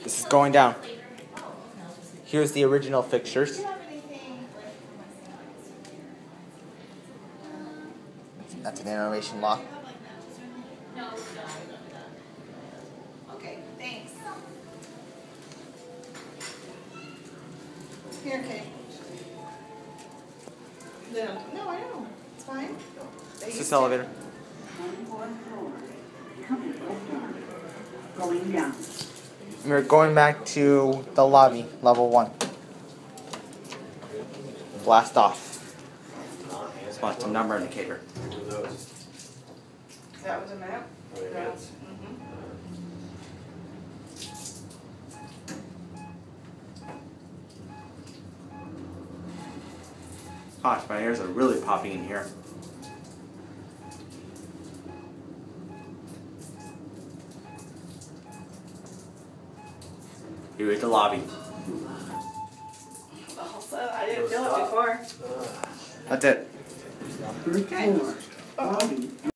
This is going down. Here's the original fixtures. That's an animation lock. Okay, thanks. Here, Kate. No, I know. It's fine. It's this elevator. Going down. We're going back to the lobby, level 1. Blast off. Spot to number indicator. That was a map? Yes. Gosh, my ears are really popping in here. Here is the lobby. Also, I didn't feel it before. That's it. First floor. Lobby.